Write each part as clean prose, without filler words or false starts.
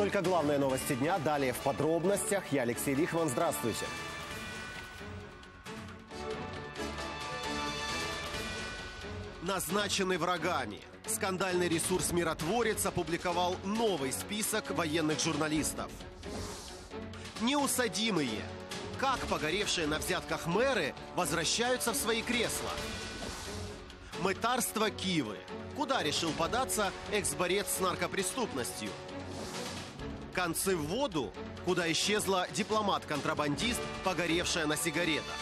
Только главные новости дня. Далее в подробностях. Я Алексей Лихман. Здравствуйте. Назначены врагами. Скандальный ресурс «Миротворец» опубликовал новый список военных журналистов. Неусадимые. Как погоревшие на взятках мэры возвращаются в свои кресла? Мытарство Кивы. Куда решил податься экс-борец с наркопреступностью? Концы в воду. Куда исчезла дипломат-контрабандист, погоревшая на сигаретах?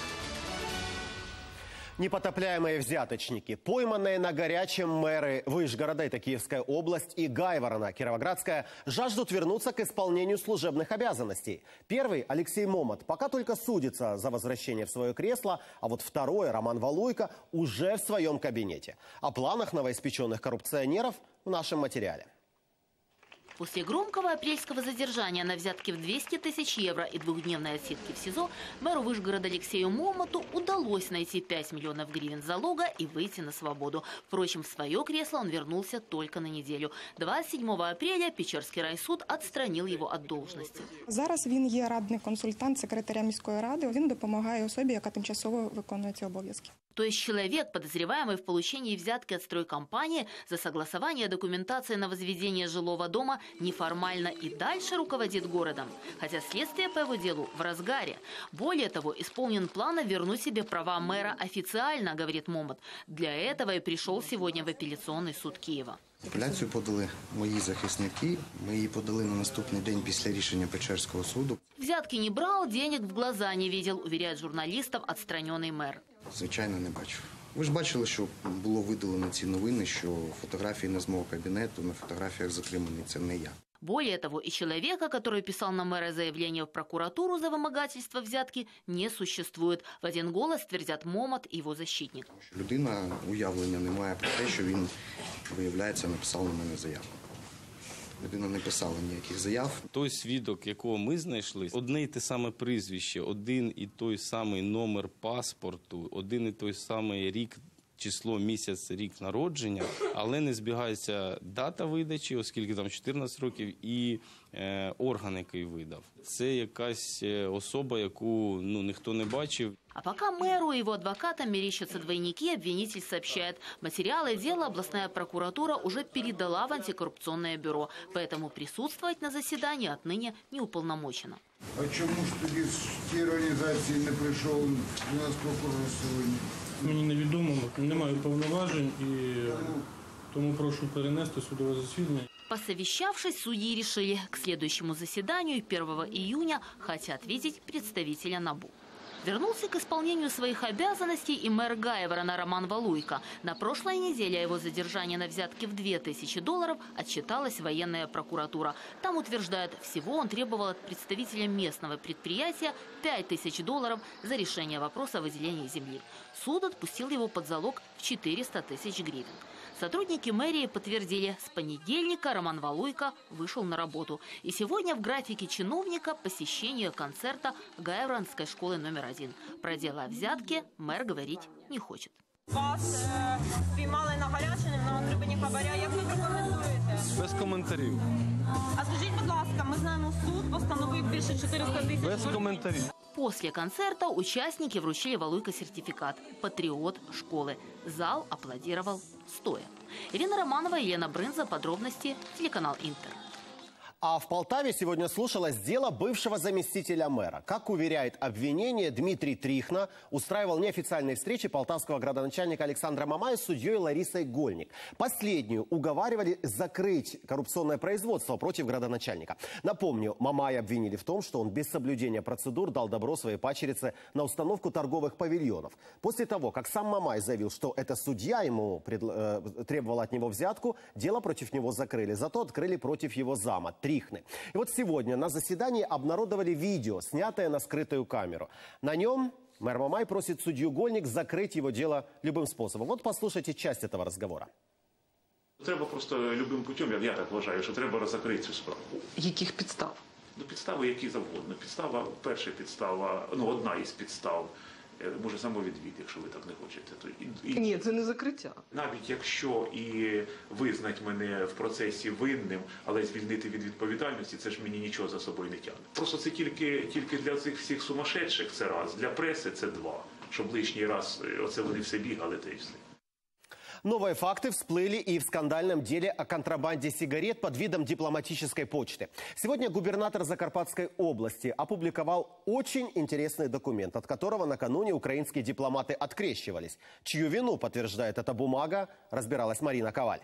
Непотопляемые взяточники, пойманные на горячем мэры Вышгорода, это Киевская область, и Гайворона, Кировоградская, жаждут вернуться к исполнению служебных обязанностей. Первый, Алексей Момат, пока только судится за возвращение в свое кресло, а вот второй, Роман Валуйко, уже в своем кабинете. О планах новоиспеченных коррупционеров в нашем материале. После громкого апрельского задержания на взятке в 200 тысяч евро и двухдневной отсидки в СИЗО мэру Вышгорода Алексею Момату удалось найти 5 миллионов гривен залога и выйти на свободу. Впрочем, в свое кресло он вернулся только на неделю. 27 апреля Печерский райсуд отстранил его от должности. Зараз він є радний консультант секретаря міської ради. Він допомагає особі, яка тимчасово виконує ці обов'язки. То есть человек, подозреваемый в получении взятки от стройкомпании за согласование документации на возведение жилого дома, неформально и дальше руководит городом. Хотя следствие по его делу в разгаре. Более того, исполнен план вернуть себе права мэра официально, говорит Момат. Для этого и пришел сегодня в апелляционный суд Киева. Апеляцію подали мої захисники. Ми її подали на наступний день після рішення Печерського суду. Взятки не брал, денег в глаза не видел, уверяет журналистов отстраненный мэр. Звичайно, не бачив. Ви ж бачили, що було видалено ці новини, що фотографії не з мого кабінету, на фотографіях закріплений це не я. Более того, и человека, который писал на мэра заявление в прокуратуру за вымогательство взятки, не существует. В один голос твердят Момат и его защитник. Людина уявлення не має про те, що він, виявляється, написав на мене заяву. Людина не писала ніяких заяв. Той свідок, якого ми знайшли, одне й те саме прізвище, один і той самий номер паспорту, один і той самий рік, число, місяць, рік народження, але не збігається дата видачі, оскільки там 14 років, і орган, який видав. Це якась особа, яку ніхто не бачив. А пока мэру и его адвокатам мерещатся двойники, обвинитель сообщает, материалы дела областная прокуратура уже передала в антикоррупционное бюро, поэтому присутствовать на заседании отныне не уполномочено. А чому ж тоді з тієї організації не прийшов у нас прокурор сьогодні? Мені невідомо, не маю повноважень і тому прошу перенести судове засідання. Посовещавшись, судьи решили, к следующему заседанию 1 июня хотят видеть представителя НАБУ. Вернулся к исполнению своих обязанностей и мэр Гайворона Роман Валуйко. На прошлой неделе о его задержании на взятке в $2000 отчиталась военная прокуратура. Там утверждают, всего он требовал от представителя местного предприятия $5000 за решение вопроса о выделении земли. Суд отпустил его под залог в 400 тысяч гривен. Сотрудники мэрии подтвердили, с понедельника Роман Валуйко вышел на работу. И сегодня в графике чиновника посещение концерта Гайворонской школы номер 1. Про дело о взятке мэр говорить не хочет. Вас спіймали на гарячому, на отриманні хабаря. Як ви прокоментуєте? Без коментарів. А скажіть, будь ласка, ми знаємо, суд постановив більше 400 тисяч. Без коментарів. После концерта участники вручили Валуйко сертификат «Патриот школы». Зал аплодировал стоя. Ирина Романова, Елена Брынза. Подробности. Телеканал Интер. А в Полтаве сегодня слушалось дело бывшего заместителя мэра. Как уверяет обвинение, Дмитрий Трихна устраивал неофициальные встречи полтавского градоначальника Александра Мамая с судьей Ларисой Гольник. Последнюю уговаривали закрыть коррупционное производство против градоначальника. Напомню, Мамая обвинили в том, что он без соблюдения процедур дал добро своей падчерице на установку торговых павильонов. После того, как сам Мамай заявил, что это судья ему требовала от него взятку, дело против него закрыли. Зато открыли против его зама Трихны. И вот сегодня на заседании обнародовали видео, снятое на скрытую камеру. На нем мэр Мамай просит судью Гольник закрыть его дело любым способом. Вот послушайте часть этого разговора. Треба просто любим путем, я так вважаю, що треба закрити цю справу. Яких підстав? Підстави які завгодно. Перша підстава, одна із підстав. Може самовідвід, якщо ви так не хочете. Ні, це не закриття. Навіть якщо і визнать мене в процесі винним, але звільнити від відповідальності, це ж мені нічого за собою не тягне. Просто це тільки для цих всіх сумасшедших це раз, для преси це два. Щоб лишній раз оце вони все бігали, та й все. Новые факты всплыли и в скандальном деле о контрабанде сигарет под видом дипломатической почты. Сегодня губернатор Закарпатской области опубликовал очень интересный документ, от которого накануне украинские дипломаты открещивались. Чью вину подтверждает эта бумага, разбиралась Марина Коваль.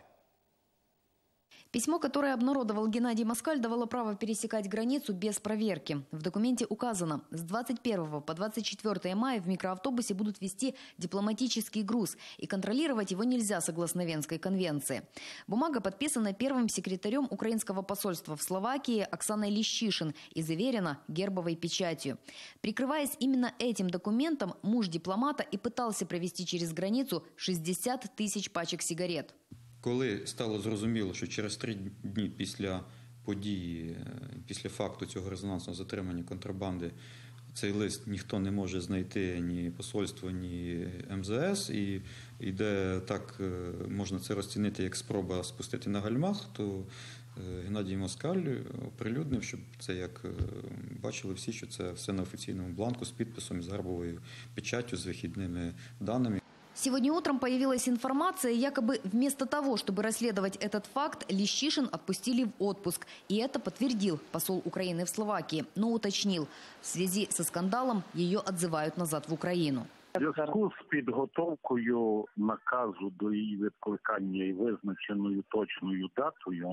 Письмо, которое обнародовал Геннадий Москаль, давало право пересекать границу без проверки. В документе указано, с 21 по 24 мая в микроавтобусе будут везти дипломатический груз, и контролировать его нельзя согласно Венской конвенции. Бумага подписана первым секретарем украинского посольства в Словакии Оксаной Лищишин и заверена гербовой печатью. Прикрываясь именно этим документом, муж дипломата и пытался провести через границу 60 тысяч пачек сигарет. Коли стало зрозуміло, що через 3 дні після події, після факту цього резонансного затримання контрабанди, цей лист ніхто не може знайти, ні посольство, ні МЗС, і де так можна це розцінити як спроба спустити на гальмах, то Геннадій Москаль оприлюднив, щоб це, як бачили всі, що це все на офіційному бланку з підписом, з гербовою печаттю, з вихідними даними. Сегодня утром появилась информация, якобы вместо того, чтобы расследовать этот факт, Лищишин отпустили в отпуск. И это подтвердил посол Украины в Словакии, но уточнил, в связи со скандалом ее отзывают назад в Украину. В зв'язку з підготовкою наказу до її відкликання і визначеною точною датою,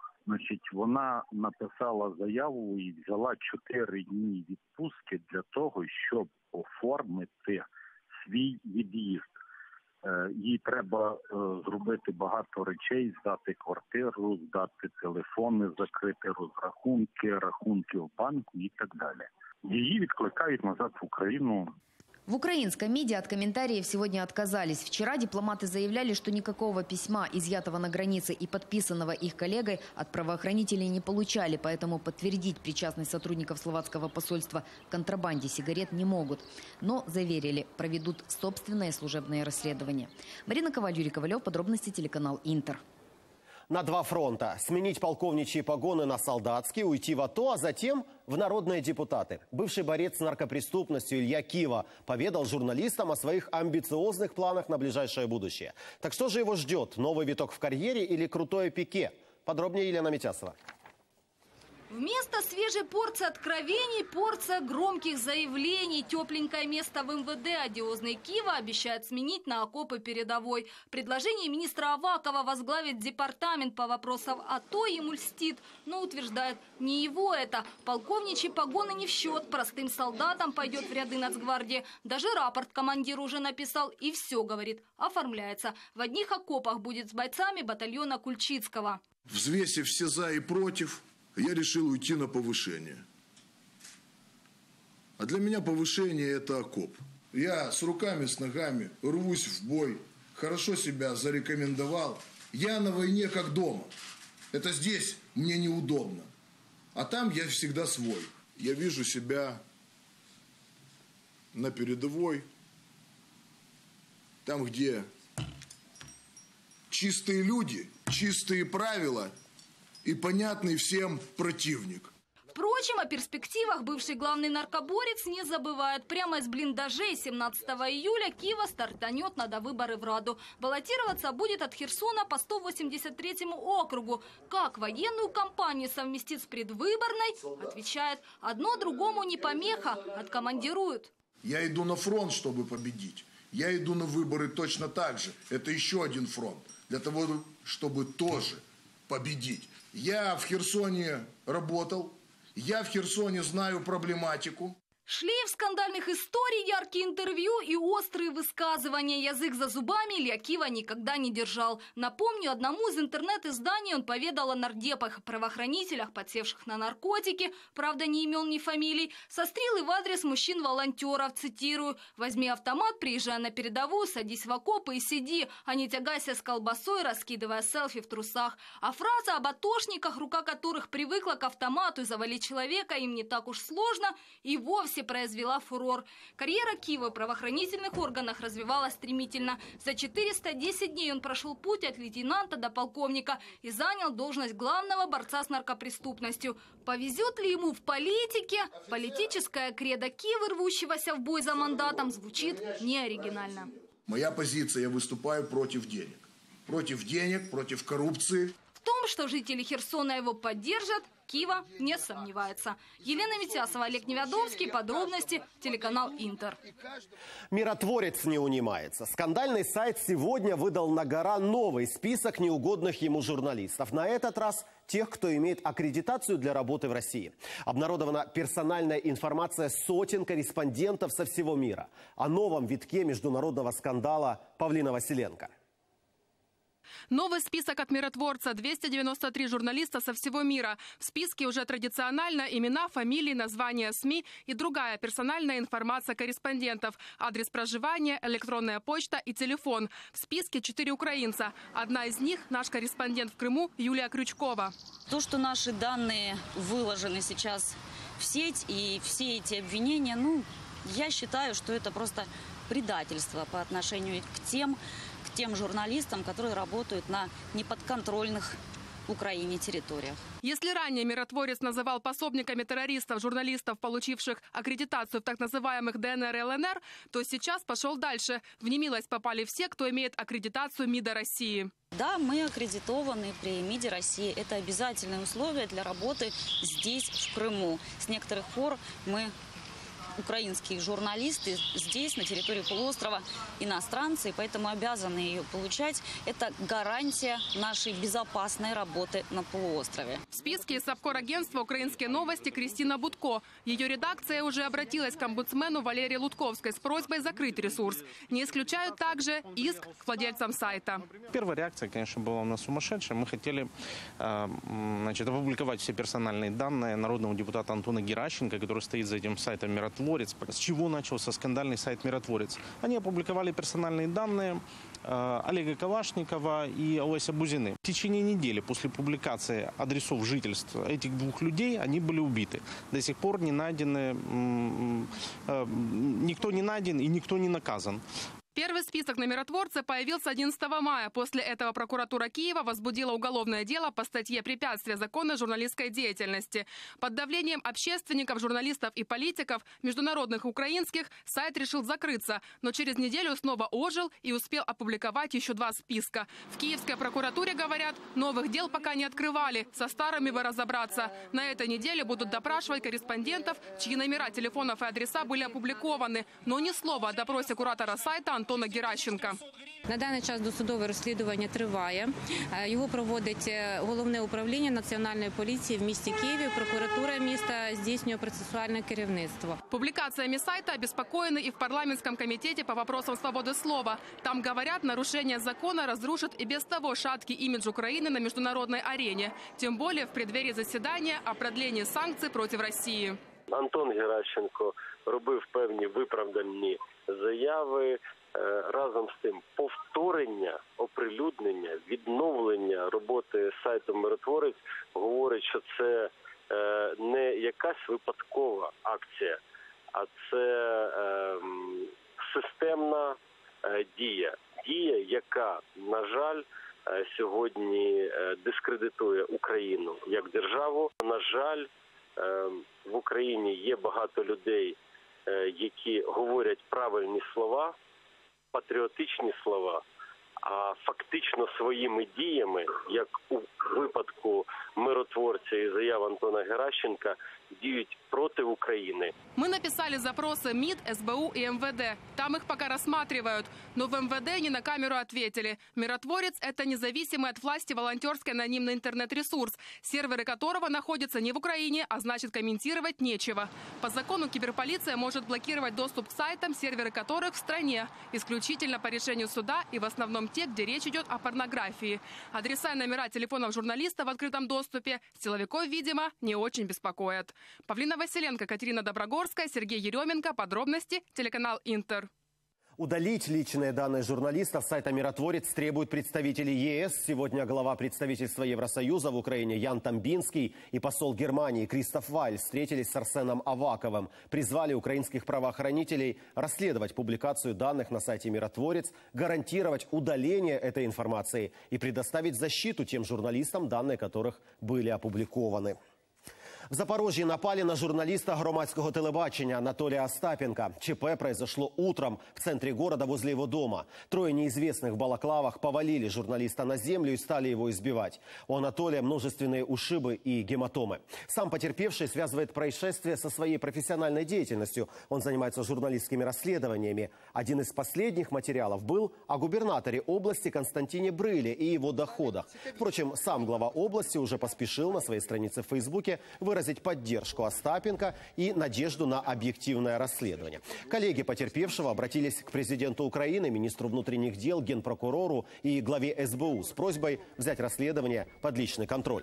вона написала заяву і взяла 4 дні відпустки для того, щоб оформити свій від'їзд. Їй треба зробити багато речей, здати квартиру, здати телефони, закрити розрахунки, рахунки в банку і так далі. Її відкликають назад в Україну. В украинском МИДе от комментариев сегодня отказались. Вчера дипломаты заявляли, что никакого письма, изъятого на границе и подписанного их коллегой, от правоохранителей не получали, поэтому подтвердить причастность сотрудников словацкого посольства к контрабанде сигарет не могут. Но заверили, проведут собственное служебное расследование. Марина Коваль, Юрий Ковалев, подробности, телеканал «Интер». На 2 фронта. Сменить полковничьи погоны на солдатские, уйти в АТО, а затем в народные депутаты. Бывший борец с наркопреступностью Илья Кива поведал журналистам о своих амбициозных планах на ближайшее будущее. Так что же его ждет? Новый виток в карьере или крутое пике? Подробнее Елена Митясова. Вместо свежей порции откровений – порция громких заявлений. Тепленькое место в МВД одиозный Кива обещает сменить на окопы передовой. Предложение министра Авакова возглавить департамент по вопросам АТО ему льстит, но утверждает, не его это. Полковничьи погоны не в счет, простым солдатам пойдет в ряды Нацгвардии. Даже рапорт командир уже написал и все, говорит, оформляется. В одних окопах будет с бойцами батальона Кульчицкого. Взвесив все за и против, я решил уйти на повышение. А для меня повышение – это окоп. Я с руками, с ногами рвусь в бой, хорошо себя зарекомендовал. Я на войне как дома. Это здесь мне неудобно. А там я всегда свой. Я вижу себя на передовой, там, где чистые люди, чистые правила и понятный всем противник. Впрочем, о перспективах бывший главный наркоборец не забывает. Прямо из блиндажей 17 июля Кива стартанет на довыборы в Раду. Баллотироваться будет от Херсона по 183-му округу. Как военную кампанию совместить с предвыборной? Отвечает, одно другому не помеха, откомандируют. Я иду на фронт, чтобы победить. Я иду на выборы точно так же. Это еще один фронт. Для того, чтобы тоже победить. Я в Херсоне работал, я в Херсоне знаю проблематику. Шлейф скандальных историй, яркие интервью и острые высказывания. Язык за зубами Илья Кива никогда не держал. Напомню, одному из интернет-изданий он поведал о нардепах, правоохранителях, подсевших на наркотики, правда, ни имен, ни фамилий, сострил и в адрес мужчин-волонтеров, цитирую, «Возьми автомат, приезжай на передовую, садись в окопы и сиди, а не тягайся с колбасой, раскидывая селфи в трусах». А фраза об атошниках, рука которых привыкла к автомату и завалить человека им не так уж сложно, и вовсе Одессе произвела фурор. Карьера Киева в правоохранительных органах развивалась стремительно. За 410 дней он прошел путь от лейтенанта до полковника и занял должность главного борца с наркопреступностью. Повезет ли ему в политике? Политическая кредо Киева, рвущегося в бой за мандатом, звучит неоригинально. Моя позиция, я выступаю против денег. Против денег, против коррупции. В том, что жители Херсона его поддержат, Кива не сомневается. Елена Митясова, Олег Невядомский. Подробности. Телеканал Интер. Миротворец не унимается. Скандальный сайт сегодня выдал на гора новый список неугодных ему журналистов. На этот раз тех, кто имеет аккредитацию для работы в России. Обнародована персональная информация сотен корреспондентов со всего мира. О новом витке международного скандала Павлина Василенко. Новый список от миротворца. 293 журналиста со всего мира. В списке уже традиционально имена, фамилии, названия СМИ и другая персональная информация корреспондентов. Адрес проживания, электронная почта и телефон. В списке 4 украинца. Одна из них – наш корреспондент в Крыму Юлия Крючкова. То, что наши данные выложены сейчас в сеть и все эти обвинения, я считаю, что это просто предательство по отношению к тем журналистам, которые работают на неподконтрольных Украине территориях. Если ранее миротворец называл пособниками террористов журналистов, получивших аккредитацию в так называемых ДНР и ЛНР, то сейчас пошел дальше. В немилость попали все, кто имеет аккредитацию МИДа России. Да, мы аккредитованы при МИДе России. Это обязательное условие для работы здесь, в Крыму. С некоторых пор мы, украинские журналисты, здесь, на территории полуострова, иностранцы, поэтому обязаны ее получать. Это гарантия нашей безопасной работы на полуострове. В списке Совкорагентства «Украинские новости» Кристина Будко. Ее редакция уже обратилась к омбудсмену Валерии Лутковской с просьбой закрыть ресурс. Не исключают также иск к владельцам сайта. Первая реакция, конечно, была у нас сумасшедшая. Мы хотели опубликовать все персональные данные народного депутата Антона Геращенко, который стоит за этим сайтом «Миротворец». С чего начался скандальный сайт «Миротворец»? Они опубликовали персональные данные Олега Калашникова и Олеся Бузины. В течение недели после публикации адресов жительств этих двух людей они были убиты. До сих пор не найдены, никто не найден и никто не наказан. Первый список на миротворца появился 11 мая. После этого прокуратура Киева возбудила уголовное дело по статье «Препятствие законной журналистской деятельности». Под давлением общественников, журналистов и политиков, международных и украинских, сайт решил закрыться. Но через неделю снова ожил и успел опубликовать еще 2 списка. В киевской прокуратуре говорят, новых дел пока не открывали. Со старыми бы разобраться. На этой неделе будут допрашивать корреспондентов, чьи номера телефонов и адреса были опубликованы. Но ни слова о допросе куратора сайта Антона Геращенка. На даний час досудове розслідування триває. Його проводить Головне управління Національної поліції в місті Києві. Прокуратура міста здійснює процесуальне керівництво. Публикациями сайта обеспокоены и в парламентском комитете по вопросам свободы слова. Там говорят, нарушение закона разрушит и без того шаткий имидж Украины на международной арене. Тем более в преддверии заседания о продлении санкций против России. Антон Геращенко робив певні виправдальні заяви. Разом з тим повторення, оприлюднення, відновлення роботи сайту «Миротворець» говорить, що це не якась випадкова акція, а це системна дія. Дія, яка, на жаль, сьогодні дискредитує Україну як державу. На жаль, в Україні є багато людей, які говорять правильні слова, патріотичні слова, а фактично своїми діями, як у випадку миротворця і заяв Антона Геращенка, діють проти України. Мы написали запросы МИД, СБУ и МВД. Там их пока рассматривают. Но в МВД не на камеру ответили. «Миротворец» – это независимый от власти волонтерский анонимный интернет-ресурс, серверы которого находятся не в Украине, а значит комментировать нечего. По закону киберполиция может блокировать доступ к сайтам, серверы которых в стране, исключительно по решению суда и в основном те, где речь идет о порнографии. Адреса и номера телефонов журналистов в открытом доступе силовиков, видимо, не очень беспокоят. Павлина Василенко, Катерина Доброгорская, Сергей Еременко. Подробности. Телеканал Интер. Удалить личные данные журналистов с сайта «Миротворец» требуют представители ЕС. Сегодня глава представительства Евросоюза в Украине Ян Тамбинский и посол Германии Кристоф Вайль встретились с Арсеном Аваковым. Призвали украинских правоохранителей расследовать публикацию данных на сайте «Миротворец», гарантировать удаление этой информации и предоставить защиту тем журналистам, данные которых были опубликованы. В Запорожье напали на журналиста громадского телебачения Анатолия Остапенко. ЧП произошло утром в центре города возле его дома. Трое неизвестных в балаклавах повалили журналиста на землю и стали его избивать. У Анатолия множественные ушибы и гематомы. Сам потерпевший связывает происшествие со своей профессиональной деятельностью. Он занимается журналистскими расследованиями. Один из последних материалов был о губернаторе области Константине Брыле и его доходах. Впрочем, сам глава области уже поспешил на своей странице в Фейсбуке выразить поддержку Остапенко и надежду на объективное расследование. Коллеги потерпевшего обратились к президенту Украины, министру внутренних дел, генпрокурору и главе СБУ с просьбой взять расследование под личный контроль.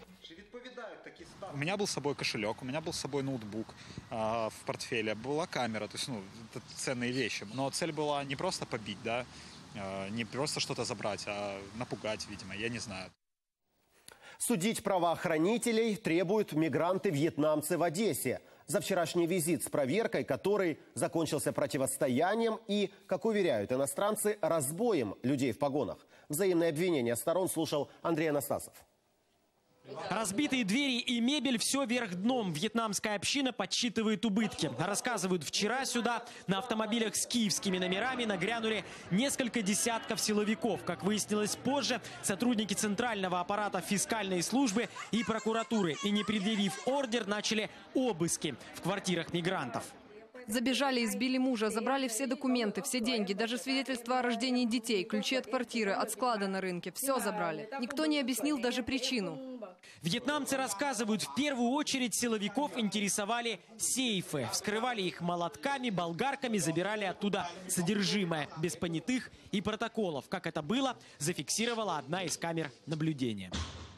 У меня был с собой кошелек, у меня был с собой ноутбук в портфеле, была камера, то есть, это ценные вещи. Но цель была не просто побить, да, не просто что-то забрать, а напугать, видимо, я не знаю. Судить правоохранителей требуют мигранты-вьетнамцы в Одессе. За вчерашний визит с проверкой, который закончился противостоянием и, как уверяют иностранцы, разбоем людей в погонах. Взаимные обвинения сторон слушал Андрей Анастасов. Разбитые двери и мебель – все вверх дном. Вьетнамская община подсчитывает убытки. Рассказывают, вчера сюда на автомобилях с киевскими номерами нагрянули несколько десятков силовиков. Как выяснилось позже, сотрудники центрального аппарата фискальной службы и прокуратуры, и не предъявив ордер, начали обыски в квартирах мигрантов. Забежали, избили мужа, забрали все документы, все деньги, даже свидетельства о рождении детей, ключи от квартиры, от склада на рынке. Все забрали. Никто не объяснил даже причину. Вьетнамцы рассказывают, в первую очередь силовиков интересовали сейфы. Вскрывали их молотками, болгарками, забирали оттуда содержимое, без понятых и протоколов. Как это было, зафиксировала одна из камер наблюдения.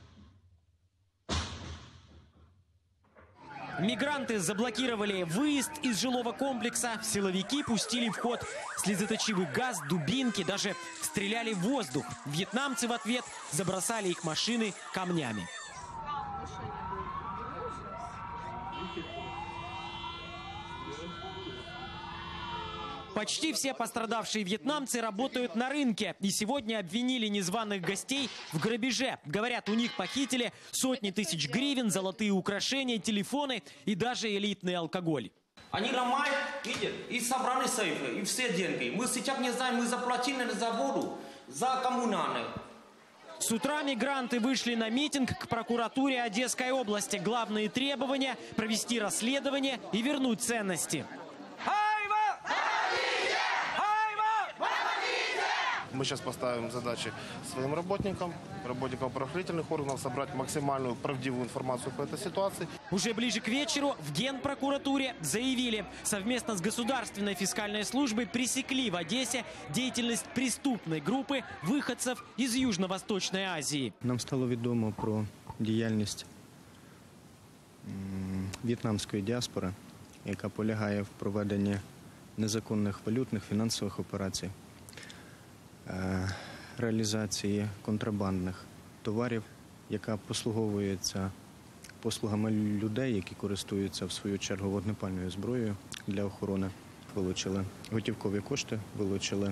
Мигранты заблокировали выезд из жилого комплекса. Силовики пустили в ход слезоточивый газ, дубинки, даже стреляли в воздух. Вьетнамцы в ответ забросали их машины камнями. Почти все пострадавшие вьетнамцы работают на рынке. И сегодня обвинили незваных гостей в грабеже. Говорят, у них похитили сотни тысяч гривен, золотые украшения, телефоны и даже элитный алкоголь. Они ломают, видят, и собрали сейфы, и все деньги. Мы сейчас не знаем, мы заплатили за воду, за коммунальные. С утра мигранты вышли на митинг к прокуратуре Одесской области. Главные требования – провести расследование и вернуть ценности. Мы сейчас поставим задачи своим работникам правоохранительных органов собрать максимальную правдивую информацию по этой ситуации. Уже ближе к вечеру в Генпрокуратуре заявили, совместно с Государственной фискальной службой пресекли в Одессе деятельность преступной группы выходцев из Южно-Восточной Азии. Нам стало відомо про діяльність в'єтнамської діаспори, яка полягає в проведенні незаконних валютних фінансових операцій, реалізації контрабандних товарів, яка послуговується послугами людей, які користуються в свою чергу вогнепальною зброєю для охорони. Вилучили готівкові кошти, вилучили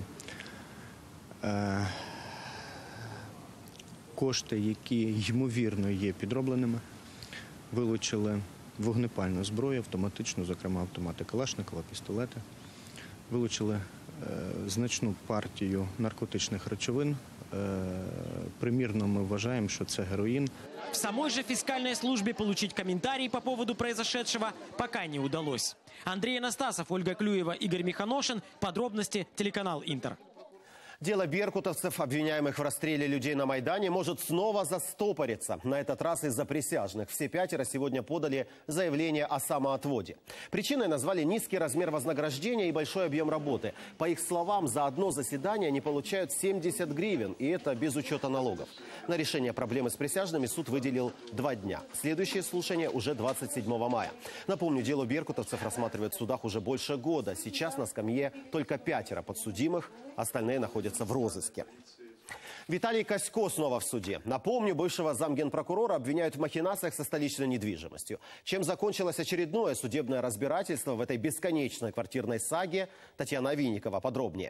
кошти, які ймовірно є підробленими, вилучили вогнепальну зброю, автоматичну, зокрема автомати Калашникова, пістолети, вилучили значну партію наркотичних речовин. Примірно мы вважаем, что это героин. В самой же фискальной службе получить комментарий по поводу произошедшего пока не удалось. Андрей Анастасов, Ольга Клюева, Игорь Миханошин. Подробности телеканал Интер. Дело беркутовцев, обвиняемых в расстреле людей на Майдане, может снова застопориться. На этот раз из-за присяжных. Все 5 сегодня подали заявление о самоотводе. Причиной назвали низкий размер вознаграждения и большой объем работы. По их словам, за одно заседание они получают 70 гривен, и это без учета налогов. На решение проблемы с присяжными суд выделил 2 дня. Следующее слушание уже 27 мая. Напомню, дело беркутовцев рассматривают в судах уже больше года. Сейчас на скамье только 5 подсудимых, остальные находятся в розыске. Виталий Касько снова в суде. Напомню, бывшего замгенпрокурора обвиняют в махинациях со столичной недвижимостью. Чем закончилось очередное судебное разбирательство в этой бесконечной квартирной саге, Татьяна Авинникова подробнее.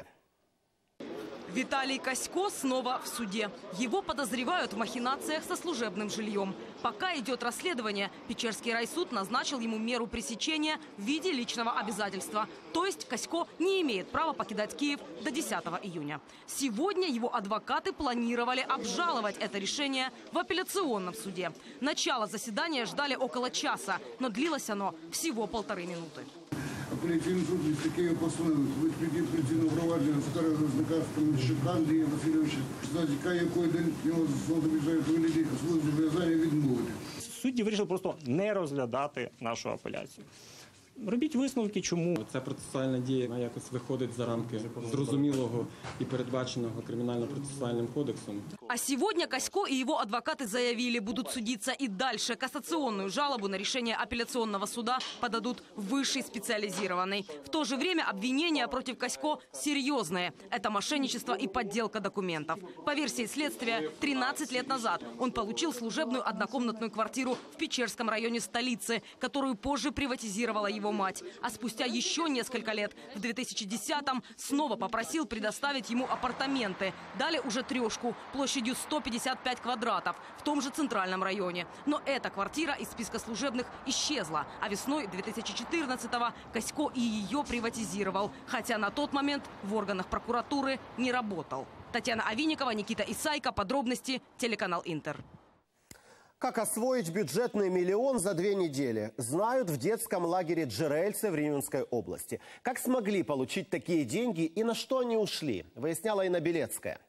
Виталий Касько снова в суде. Его подозревают в махинациях со служебным жильем. Пока идет расследование, Печерский райсуд назначил ему меру пресечения в виде личного обязательства. То есть Касько не имеет права покидать Киев до 10 июня. Сегодня его адвокаты планировали обжаловать это решение в апелляционном суде. Начало заседания ждали около часа, но длилось оно всего 1,5 минуты. Апеляційний суд міста Києва постановив відповідне провадження Захара Каменщука Андрія Васильовича, стаття якої до нього застосовано обіжають вигляді свої зобов'язання відмовити. Судді вирішили просто не розглядати нашу апеляцію. Робіть висновки, чому. Ця процесуальна дія якось виходить за рамки зрозумілого і передбаченого кримінально-процесуальним кодексом. А сегодня Касько и его адвокаты заявили, будут судиться и дальше. Кассационную жалобу на решение апелляционного суда подадут в высший специализированный. В то же время обвинения против Касько серьезные. Это мошенничество и подделка документов. По версии следствия, 13 лет назад он получил служебную однокомнатную квартиру в Печерском районе столицы, которую позже приватизировала его мать. А спустя еще несколько лет, в 2010-м, снова попросил предоставить ему апартаменты. Дали уже 3 площадью 155 квадратов в том же центральном районе. Но эта квартира из списка служебных исчезла. А весной 2014-го Касько и ее приватизировал. Хотя на тот момент в органах прокуратуры не работал. Татьяна Авинникова, Никита Исайко. Подробности. Телеканал Интер. Как освоить бюджетный миллион за 2 недели, знают в детском лагере Джерельце в Рівненской области. Как смогли получить такие деньги и на что они ушли, выясняла Инна Белецкая.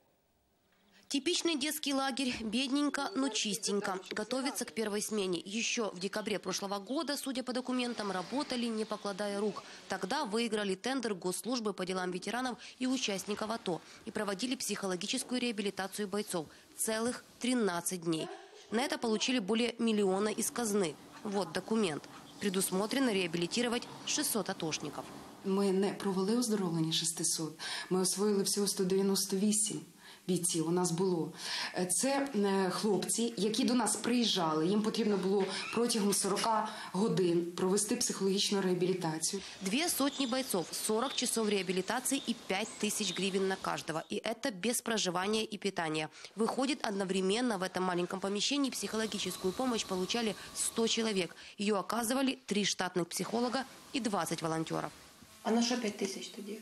Типичный детский лагерь. Бедненько, но чистенько. Готовится к первой смене. Еще в декабре прошлого года, судя по документам, работали, не покладая рук. Тогда выиграли тендер Госслужбы по делам ветеранов и участников АТО и проводили психологическую реабилитацию бойцов. Целых 13 дней. На это получили более 1 миллиона из казны. Вот документ. Предусмотрено реабилитировать 600 атошников. Ми не провели оздоровлення 600. Ми освоїли всього 198 бійців у нас було. Це хлопці, які до нас приїжджали. Їм потрібно було протягом 40 годин провести психологічну реабілітацію. 200 бойцов, 40 часов реабилитации и 5000 гривен на каждого. И это без проживания и питания. Выходит, одновременно в этом маленьком помещении психологическую помощь получали 100 человек. Ее оказывали 3 штатных психолога и 20 волонтеров. А на що 5000 тоді?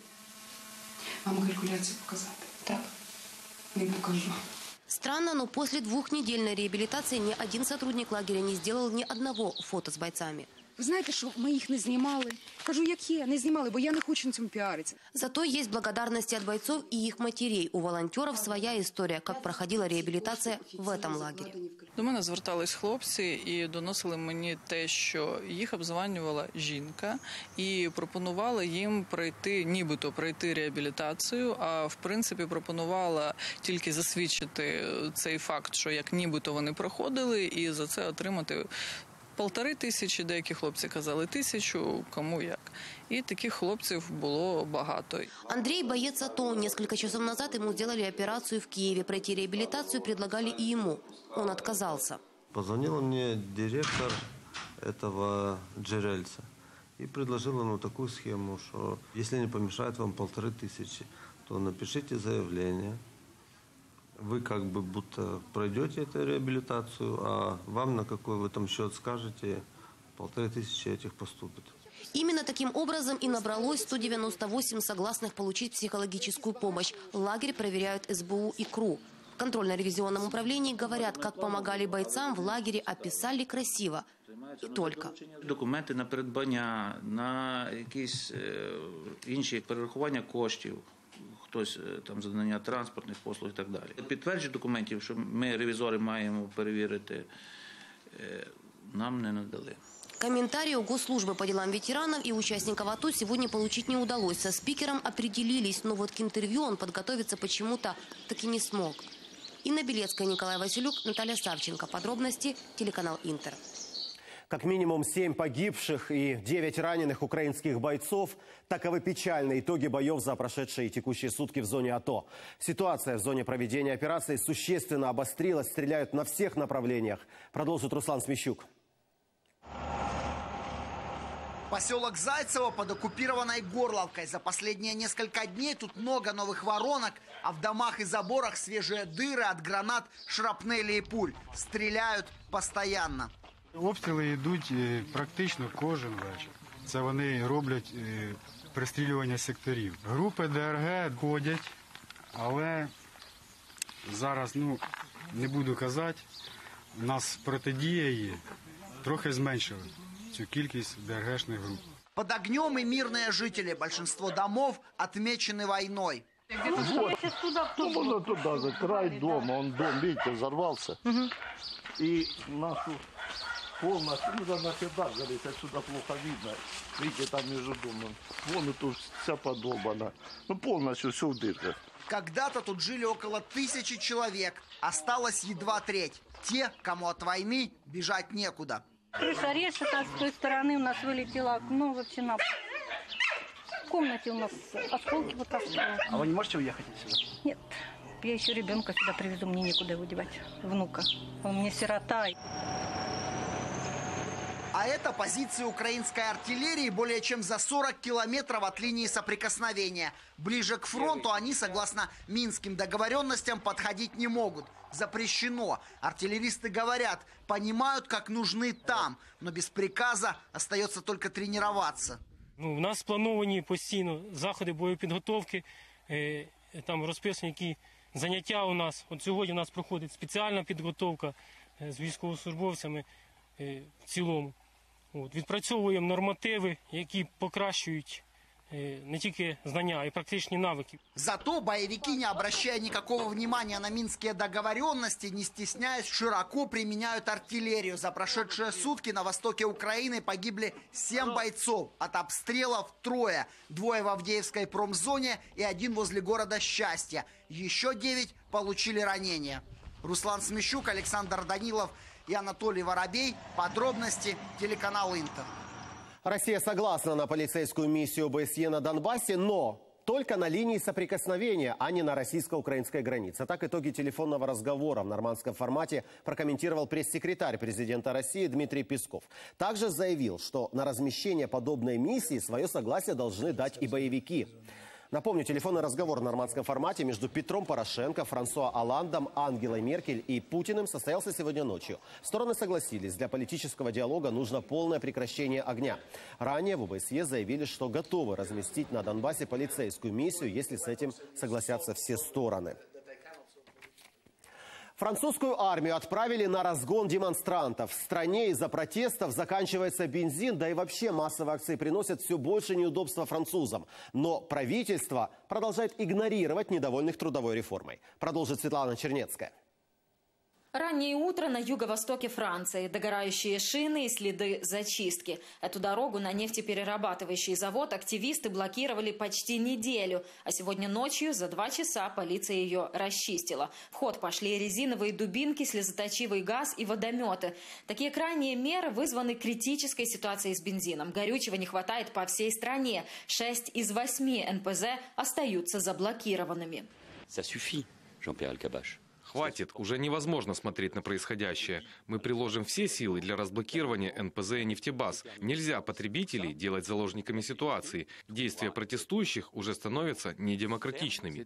Вам калькуляцію показати? Так. Не покажу. Странно, но после 2-недельной реабилитации ни один сотрудник лагеря не сделал ни одного фото с бойцами. Ви знаєте, що ми їх не знімали? Кажу, як є, не знімали, бо я не хочу на цьому піаритися. Зато есть благодарности от бойцов и их матерей. У волонтеров своя история, как проходила реабилитация в этом лагере. До мене звертались хлопці і доносили мені те, що їх обзванювала жінка і пропонувала їм пройти, нібито пройти реабілітацію, а в принципі пропонувала тільки засвідчити цей факт, що як нібито вони проходили, і за це отримати 1500, деякі хлопці казали 1000, кому як. И таких хлопцев было багато. Андрей – боец АТО. Несколько часов назад ему сделали операцию в Киеве. Пройти реабилитацию предлагали и ему. Он отказался. Позвонила мне директор этого Джерельца и предложила такую схему, что если не помешает вам 1500, то напишите заявление. Вы как бы будто пройдете эту реабилитацию, а вам на какой вы там счет скажете, 1500 этих поступит. Именно таким образом и набралось 198 согласных получить психологическую помощь. Лагерь проверяют СБУ и КРУ. В контрольно-ревизионном управлении говорят, как помогали бойцам в лагере, описали красиво. И только. Документи на придбання, на якісь інші перерахування коштів. хтось там за надання транспортних послуг і так далі. Підтвердження документів, що ми, ревізори, маємо перевірити, нам не надали. Комментарии у Госслужбы по делам ветеранов и участников АТО сегодня получить не удалось. Со спикером определились, но вот к интервью он подготовиться почему-то таки не смог. Инна Белецкая, Николай Василюк, Наталья Савченко. Подробности телеканал Интер. Как минимум 7 погибших и 9 раненых украинских бойцов. Таковы печальные итоги боев за прошедшие и текущие сутки в зоне АТО. Ситуация в зоне проведения операции существенно обострилась. Стреляют на всех направлениях. Продолжит Руслан Смещук. Поселок Зайцево под оккупированной Горловкой. За последние несколько дней тут много новых воронок, а в домах и заборах свежие дыры от гранат, шрапнели и пуль. Стреляют постоянно. Обстріли йдуть практично кожен вечір. Це вони роблять пристрілювання секторів. Групи ДРГ ходять, але зараз, не буду казати, у нас протидія є, трохи зменшили цю кількість ДРГшних груп. Под огнем и мирные жители. Большинство домов отмечены войной. Вот туда, за край дома, дом, видите, взорвался. И нашу полностью, на пятак горит, отсюда плохо видно. Видите, там между домом. Вон тут вся подолбана. Полностью все в дырках. Когда-то тут жили около 1000 человек. Осталось едва треть. Те, кому от войны бежать некуда. Крыша режет, а с той стороны у нас вылетело окно вообще на... В комнате у нас осколки вот осталось. А вы не можете уехать отсюда? Нет. Я еще ребенка сюда привезу, мне некуда его девать, внука. Он мне сирота. А это позиции украинской артиллерии более чем за 40 километров от линии соприкосновения. Ближе к фронту они, согласно минским договоренностям, подходить не могут. Запрещено. Артиллеристы говорят, понимают, как нужны там, но без приказа остается только тренироваться. У нас сплановані постійно заходи боєпідготовки, там розписані які заняття у нас. От сьогодні у нас проходить спеціальна підготовка з військовослужбовцями в цілому. Відпрацьовуємо нормативи, які покращують не тільки знання, а й практичні навики. Зато боевики, не обращая никакого внимания на минские договоренности, не стесняясь, широко применяют артиллерию. За прошедшие сутки на востоке Украины погибли 7 бойцов. От обстрелов 3. 2 в Авдеевской промзоне и 1 возле города Счастья. Еще 9 получили ранения. Руслан Смещук, Александр Данилов и Анатолий Воробей. Подробности телеканал Интер. Россия согласна на полицейскую миссию ОБСЕ на Донбассе, но только на линии соприкосновения, а не на российско-украинской границе. Так итоги телефонного разговора в нормандском формате прокомментировал пресс-секретарь президента России Дмитрий Песков. Также заявил, что на размещение подобной миссии свое согласие должны дать и боевики. Напомню, телефонный разговор в нормандском формате между Петром Порошенко, Франсуа Олландом, Ангелой Меркель и Путиным состоялся сегодня ночью. Стороны согласились, для политического диалога нужно полное прекращение огня. Ранее в ОБСЕ заявили, что готовы разместить на Донбассе полицейскую миссию, если с этим согласятся все стороны. Французскую армию отправили на разгон демонстрантов. В стране из-за протестов заканчивается бензин, да и вообще массовые акции приносят все больше неудобства французам. Но правительство продолжает игнорировать недовольных трудовой реформой. Продолжит Светлана Чернецкая. Раннее утро на юго-востоке Франции. Догорающие шины и следы зачистки. Эту дорогу на нефтеперерабатывающий завод активисты блокировали почти неделю. А сегодня ночью за 2 часа полиция ее расчистила. В ход пошли резиновые дубинки, слезоточивый газ и водометы. Такие крайние меры вызваны критической ситуацией с бензином. Горючего не хватает по всей стране. 6 из 8 НПЗ остаются заблокированными. Ça suffit, Jean-Pierre Elkabbach. Хватит, уже невозможно смотреть на происходящее. Мы приложим все силы для разблокирования НПЗ и нефтебаз. Нельзя потребителей делать заложниками ситуации. Действия протестующих уже становятся недемократичными.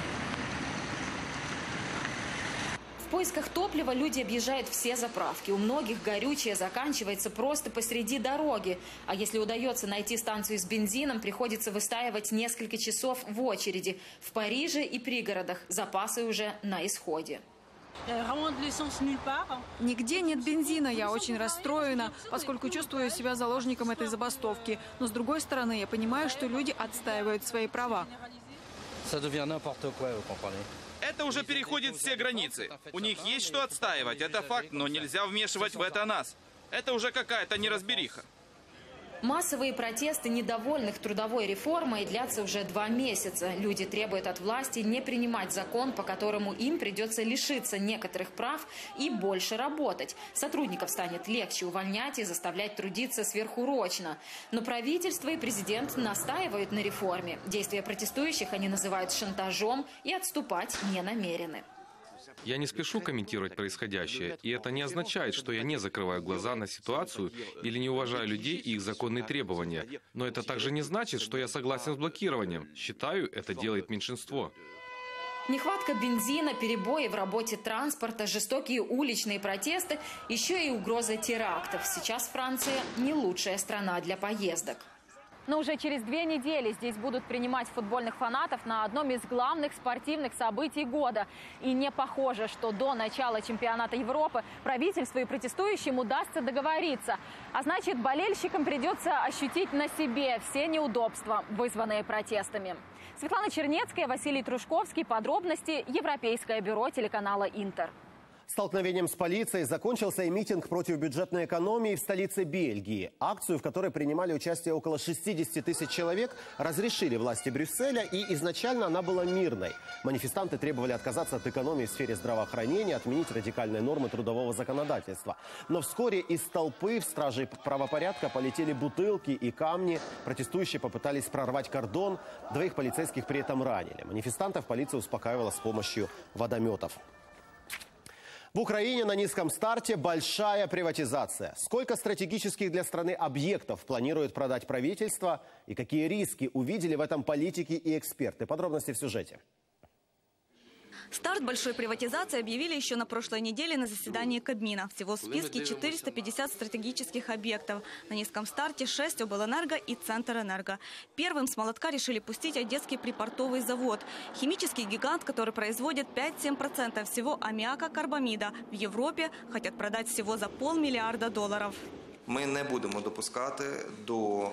В поисках топлива люди объезжают все заправки. У многих горючее заканчивается просто посреди дороги. А если удается найти станцию с бензином, приходится выстаивать несколько часов в очереди. В Париже и пригородах запасы уже на исходе. Нигде нет бензина. Я очень расстроена, поскольку чувствую себя заложником этой забастовки. Но с другой стороны, я понимаю, что люди отстаивают свои права. Это уже переходит все границы. У них есть что отстаивать, это факт, но нельзя вмешивать в это нас. Это уже какая-то неразбериха. Массовые протесты недовольных трудовой реформой длятся уже 2 месяца. Люди требуют от власти не принимать закон, по которому им придется лишиться некоторых прав и больше работать. Сотрудников станет легче увольнять и заставлять трудиться сверхурочно. Но правительство и президент настаивают на реформе. Действия протестующих они называют шантажом и отступать не намерены. Я не спешу комментировать происходящее, и это не означает, что я не закрываю глаза на ситуацию или не уважаю людей и их законные требования. Но это также не значит, что я согласен с блокированием. Считаю, это делает меньшинство. Нехватка бензина, перебои в работе транспорта, жестокие уличные протесты, еще и угроза терактов. Сейчас Франция не лучшая страна для поездок. Но уже через 2 недели здесь будут принимать футбольных фанатов на одном из главных спортивных событий года. И не похоже, что до начала чемпионата Европы правительству и протестующим удастся договориться. А значит, болельщикам придется ощутить на себе все неудобства, вызванные протестами. Светлана Чернецкая, Василий Трушковский. Подробности. Европейское бюро телеканала «Интер». Столкновением с полицией закончился и митинг против бюджетной экономии в столице Бельгии. Акцию, в которой принимали участие около 60 тысяч человек, разрешили власти Брюсселя, и изначально она была мирной. Манифестанты требовали отказаться от экономии в сфере здравоохранения, отменить радикальные нормы трудового законодательства. Но вскоре из толпы в стражей правопорядка полетели бутылки и камни. Протестующие попытались прорвать кордон. 2 полицейских при этом ранили. Манифестантов полиция успокаивала с помощью водометов. В Украине на низком старте большая приватизация. Сколько стратегических для страны объектов планирует продать правительство и какие риски увидели в этом политики и эксперты? Подробности в сюжете. Старт большой приватизации объявили еще на прошлой неделе на заседании Кабмина. Всего в списке 450 стратегических объектов. На низком старте 6 облэнерго и Центрэнерго. Первым с молотка решили пустить Одесский припортовый завод. Химический гигант, который производит 5-7% всего амміака карбаміда. В Європі хотят продать всего за $500 мільярда. Ми не будемо допускати до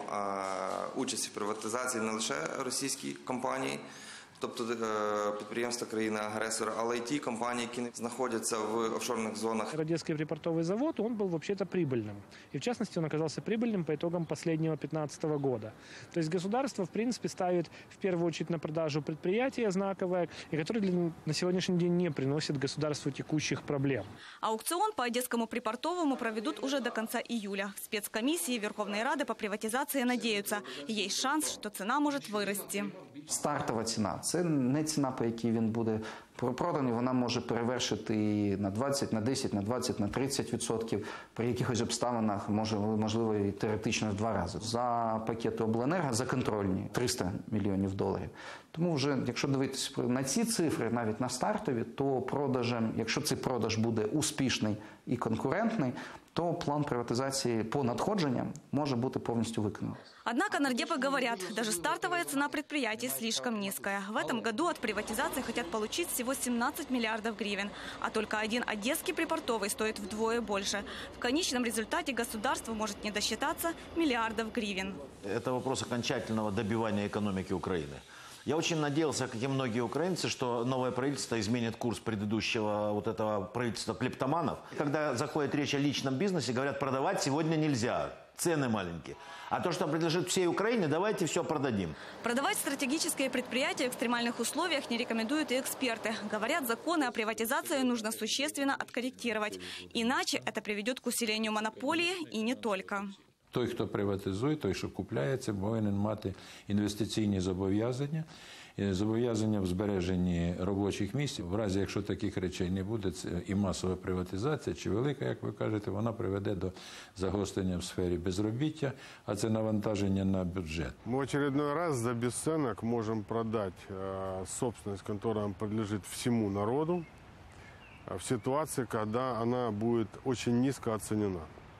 участі в приватизації не лише російські компанії, тобто підприємства країни-агресора, але й ті компанії, які знаходяться в офшорных зонах. Одесский припортовый завод, он был вообще-то прибыльным. И в частности, он оказался прибыльным по итогам последнего 2015 года. То есть государство, в принципе, ставит в первую очередь на продажу предприятия знаковое, и которое на сегодняшний день не приносит государству текущих проблем. Аукцион по Одесскому припортовому проведут уже до конца июля. Спецкомиссии Верховной Рады по приватизации надеются. Есть шанс, что цена может вырасти. Стартова ціна – це не ціна, по якій він буде проданий. Вона може перевершити і на 20, на 10, на 20, на 30%. При якихось обставинах, можливо, і теоретично в 2 рази. За пакети обленерго, за контрольні – $300 мільйонів. Тому вже, якщо дивитися на ці цифри, навіть на стартові, то продажем, якщо цей продаж буде успішний і конкурентний, то план приватизации по надходжениям может быть полностью выполнен. Однако нардепы говорят, даже стартовая цена предприятий слишком низкая. В этом году от приватизации хотят получить всего 17 миллиардов гривен, а только один Одесский припортовый стоит вдвое больше. В конечном результате государство может не досчитаться миллиардов гривен. Это вопрос окончательного добивания экономики Украины. Я очень надеялся, как и многие украинцы, что новое правительство изменит курс предыдущего вот этого правительства клептоманов. Когда заходит речь о личном бизнесе, говорят, продавать сегодня нельзя, цены маленькие. А то, что предложит всей Украине, давайте все продадим. Продавать стратегические предприятия в экстремальных условиях не рекомендуют и эксперты. Говорят, законы о приватизации нужно существенно откорректировать. Иначе это приведет к усилению монополии и не только. Той, хто приватизує, той, що купляється, повинен мати інвестиційні зобов'язання, зобов'язання в збереженні робочих місць. В разі, якщо таких речей не буде, і масова приватизація, чи велика, як ви кажете, вона приведе до загострення в сфері безробіття, а це навантаження на бюджет. Мы в очередной раз за бесценок можем продать собственность, которая принадлежит всему народу, в ситуации, когда она будет очень низко оценена.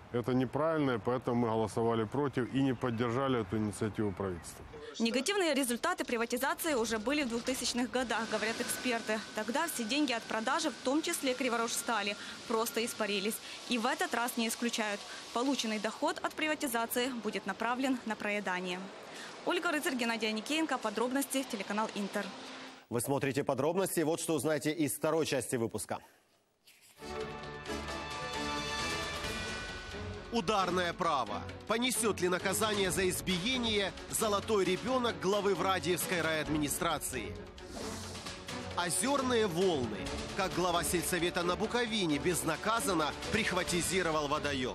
Это неправильно, и поэтому мы голосовали против и не поддержали эту инициативу правительства. Негативные результаты приватизации уже были в 2000-х годах, говорят эксперты. Тогда все деньги от продажи, в том числе Криворожстали, просто испарились. И в этот раз не исключают. Полученный доход от приватизации будет направлен на проедание. Ольга Рыцарь, Геннадий Аникеенко. Подробности. Телеканал Интер. Вы смотрите подробности. Вот что узнаете из второй части выпуска. Ударное право. Понесет ли наказание за избиение золотой ребенок главы Врадиевской райадминистрации? Озерные волны. Как глава сельсовета на Буковине безнаказанно прихватизировал водоем.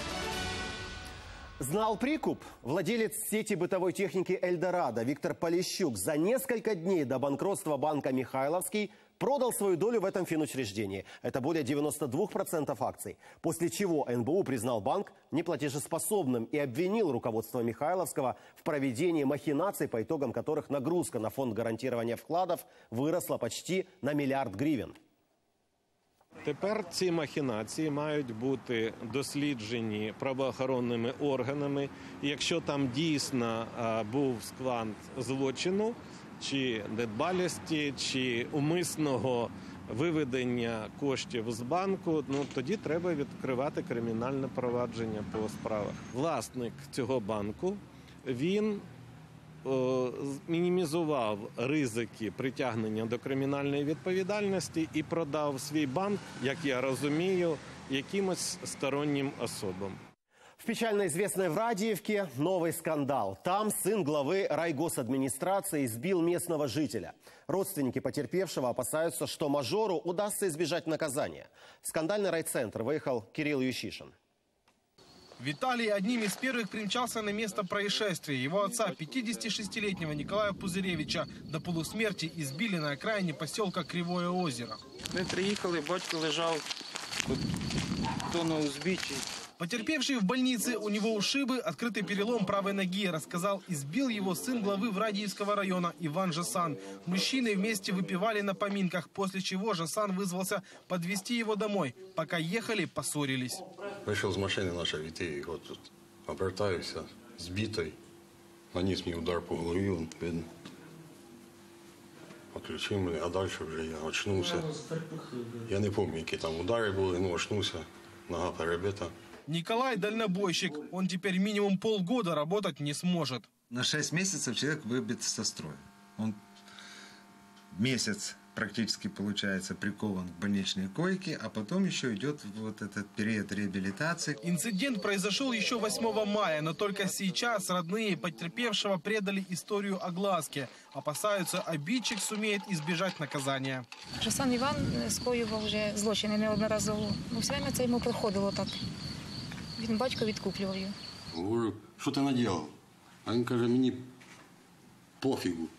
Знал прикуп? Владелец сети бытовой техники «Эльдорадо» Виктор Полищук за несколько дней до банкротства банка «Михайловский» продал свою долю в этом финучреждении. Это более 92% акций. После чего НБУ признал банк неплатежеспособным и обвинил руководство Михайловского в проведении махинаций, по итогам которых нагрузка на фонд гарантирования вкладов выросла почти на 1 миллиард гривен. Тепер ці махінації мають бути досліджені правоохоронними органами. Якщо там дійсно був склад злочину, чи недбалості, чи умисного виведення коштів з банку, тоді треба відкривати кримінальне провадження по справах. Власник цього банку, він мінімізував ризики притягнення до кримінальної відповідальності і продав свій банк, як я розумію, якимось стороннім особам. В печально известной Врадиевке новый скандал. Там сын главы райгосадминистрации избил местного жителя. Родственники потерпевшего опасаются, что мажору удастся избежать наказания. В скандальный райцентр выехал Кирилл Ющишин. Виталий одним из первых примчался на место происшествия. Его отца, 56-летнего Николая Пузыревича, до полусмерти избили на окраине поселка Кривое озеро. Мы приехали, батько лежал, кто на узбичье. Потерпевший в больнице, у него ушибы, открытый перелом правой ноги, рассказал, избил его сын главы Врадиевского района Иван Жасан. Мужчины вместе выпивали на поминках, после чего Жасан вызвался подвезти его домой. Пока ехали, поссорились. Вышел из машины наша Витей, вот тут обертаюсь, сбитой, нанес мне удар по голове, он, видно. Отключил меня, а дальше уже я очнулся. Я не помню, какие там удары были, но очнулся, нога перебита. Николай дальнобойщик. Он теперь минимум полгода работать не сможет. На 6 месяцев человек выбит со строя. Он месяц практически, получается, прикован к больничной койке, а потом еще идет вот этот период реабилитации. Инцидент произошел еще 8 мая, но только сейчас родные потерпевшего предали историю огласке. Опасаются, обидчик сумеет избежать наказания. Жасан Іван скоював вже злочини неодноразово. Все время це йому приходило так. Він батько відкуплював його. Говорю, що ти наделав? А він каже, мені пофігу.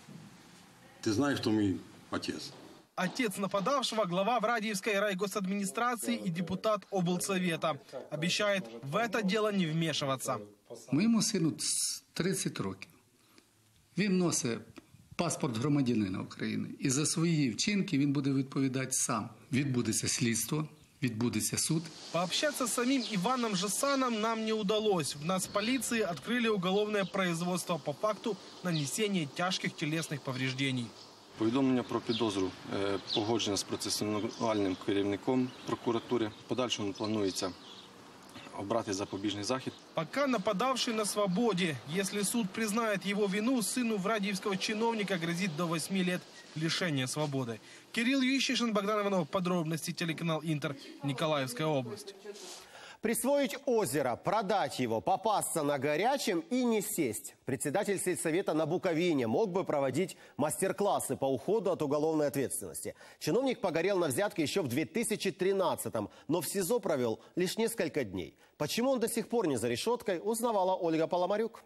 Ти знаєш, хто мій отец? Отец нападавшего – глава Врадиевской райгосадминистрации и депутат облсовета. Обещает в это дело не вмешиваться. Моєму сину 30 років. Він носить паспорт громадянина України. І за свої вчинки він буде відповідати сам. Відбудеться слідство. Відбудеться суд. Пообщаться с самим Иваном Жасаном нам не удалось. В Нацполиции открыли уголовное производство по факту нанесения тяжких телесных повреждений. Повідомлення про підозру погоджено з процесуальним керівником прокуратури. Подальшому планується обрати запобіжний захід. Пока нападавший на свободе. Если суд признает его вину, сыну врадиевского чиновника грозит до 8 лет лишения свободы. Кирилл Ющишин, Богдан Иванов. Подробности. Телеканал Интер. Николаевская область. Присвоить озеро, продать его, попасться на горячем и не сесть. Председатель сельсовета на Буковине мог бы проводить мастер-классы по уходу от уголовной ответственности. Чиновник погорел на взятке еще в 2013-м, но в СИЗО провел лишь несколько дней. Почему он до сих пор не за решеткой, узнавала Ольга Поломарюк.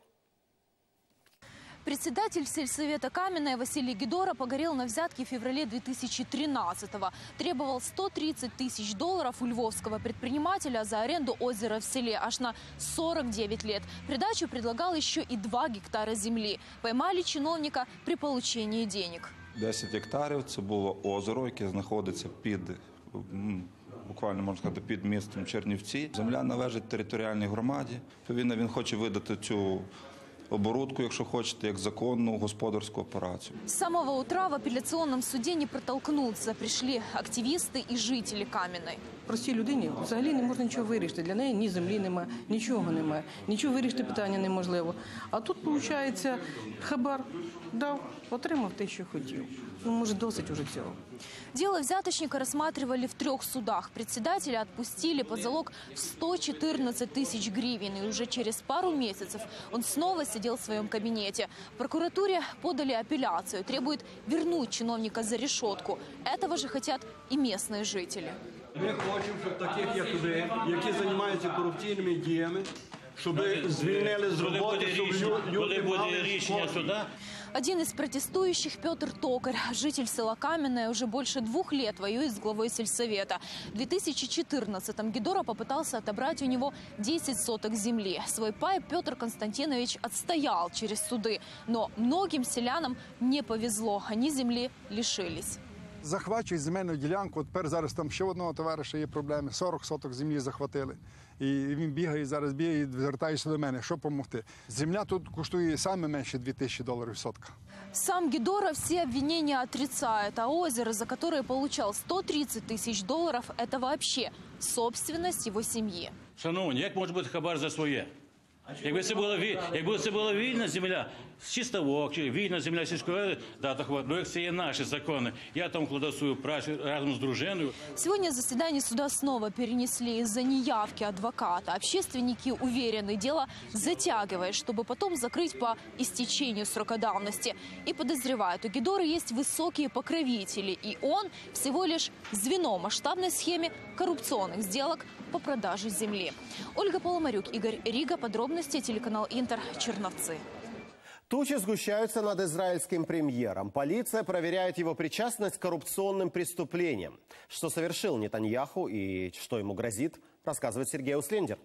Председатель сельсовета Каменная Василий Гедора погорел на взятке в феврале 2013-го. Требовал $130 тысяч у львовского предпринимателя за аренду озера в селе аж на 49 лет. Придачу предлагал еще и 2 гектара земли. Поймали чиновника при получении денег. 10 гектарів – це було озеро, яке знаходиться під буквально, можна сказати, під містом Чернівці. Земля належить територіальній громаді. Відповідно, він хоче видати цю оборудку, якщо хочете, як законну господарську операцію. С самого утра в апелляционном суде не протолкнуться. Пришли активисты и жители Кам'яної. Простій людині взагалі не можна нічого вирішити. Для неї ні землі немає, нічого немає. Нічого вирішити питання неможливо. А тут, виходить, хабар дав, отримав те, що хотів. Ну, може, досить уже цього. Дело взяточника рассматривали в 3 судах. Председателя отпустили под залог в 114 тысяч гривен. И уже через пару месяцев он снова сидел в своем кабинете. В прокуратуре подали апелляцию. Требуют вернуть чиновника за решетку. Этого же хотят и местные жители. Ми хочемо, щоб таких, як ви, які займаються корупційними діями, щоб звільнили з роботи, щоб люди мали рішення суда. Один из протестующих, Петр Токарь, житель села Каменное, уже больше 2 лет воюет с главой сельсовета. В 2014-м Гедора попытался отобрать у него 10 соток земли. Свой пай Петр Константинович отстоял через суды. Но многим селянам не повезло, они земли лишились. Захвачують земельну ділянку, от тепер зараз там ще одного товариша є проблеми, 40 соток землі захватили. І він бігає, зараз бігає і звертається до мене, що допомогти. Земля тут коштує саме менше $2000 сотка. Сам Гедора все обвинения отрицает, а озеро, за которое получал $130 000, это вообще собственность его семьи. Шановні, як може бути хабар за своє? Якби це була вільна земля, чистовок, вільна земля сільської ради, да, так, ну як це є наші закони. Я там вкладу свою працю разом з дружиною. Сегодня заседание суда снова перенесли из-за неявки адвоката. Общественники уверены, дело затягивает, чтобы потом закрыть по истечению срока давности. И подозревают, у Гедоры есть высокие покровители, и он всего лишь звено в масштабной схеме коррупционных сделок по продаже земли. Ольга Поломарюк, Игорь Рига. Подробности, телеканал Интер, Черновцы. Тучи сгущаются над израильским премьером. Полиция проверяет его причастность к коррупционным преступлениям. Что совершил Нетаньяху и что ему грозит, рассказывает Сергей Услендер.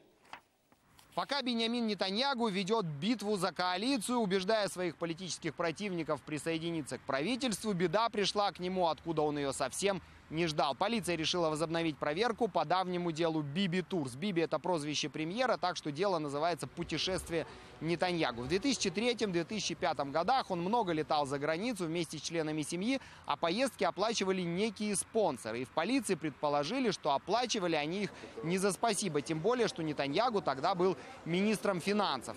Пока Биньямин Нетаньяху ведет битву за коалицию, убеждая своих политических противников присоединиться к правительству, беда пришла к нему, откуда он ее совсем не ждал. Полиция решила возобновить проверку по давнему делу Биби Турс. Биби – это прозвище премьера, так что дело называется «Путешествие Нетаньяху». В 2003-2005 годах он много летал за границу вместе с членами семьи, а поездки оплачивали некие спонсоры. И в полиции предположили, что оплачивали они их не за спасибо, тем более, что Нетаньяху тогда был министром финансов.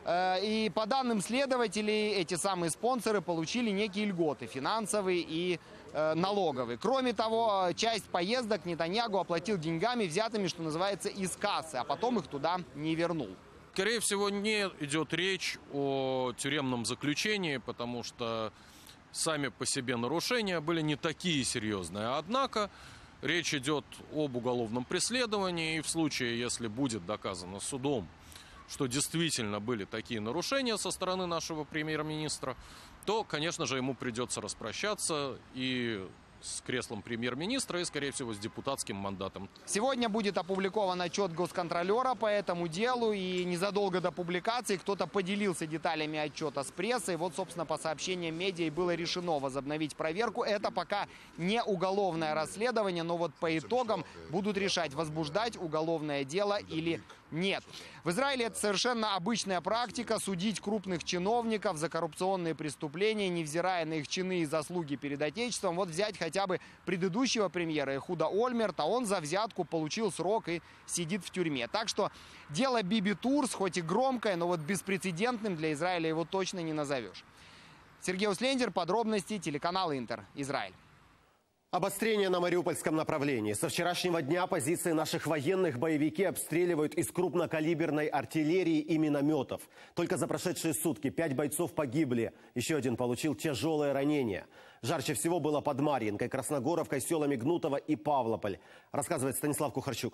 И по данным следователей, эти самые спонсоры получили некие льготы финансовые и налоговые. Кроме того, часть поездок Нетаньяху оплатил деньгами, взятыми, что называется, из кассы, а потом их туда не вернул. Скорее всего, не идет речь о тюремном заключении, потому что сами по себе нарушения были не такие серьезные. Однако речь идет об уголовном преследовании, и в случае, если будет доказано судом, что действительно были такие нарушения со стороны нашего премьер-министра, то, конечно же, ему придется распрощаться и с креслом премьер-министра и, скорее всего, с депутатским мандатом. Сегодня будет опубликован отчет госконтролера по этому делу, и незадолго до публикации кто-то поделился деталями отчета с прессой. Вот, собственно, по сообщениям медиа и было решено возобновить проверку. Это пока не уголовное расследование, но вот по итогам будут решать, возбуждать уголовное дело или нет. В Израиле это совершенно обычная практика — судить крупных чиновников за коррупционные преступления, невзирая на их чины и заслуги перед Отечеством. Вот взять хотя бы предыдущего премьера Эхуда Ольмерта, он за взятку получил срок и сидит в тюрьме. Так что дело Биби Турс, хоть и громкое, но вот беспрецедентным для Израиля его точно не назовешь. Сергей Услендер, подробности, телеканал Интер, Израиль. Обострение на Мариупольском направлении. Со вчерашнего дня позиции наших военных боевики обстреливают из крупнокалиберной артиллерии и минометов. Только за прошедшие сутки 5 бойцов погибли. Еще один получил тяжелое ранение. Жарче всего было под Марьинкой, Красногоровкой, селами Гнутово и Павлополь. Рассказывает Станислав Кухарчук.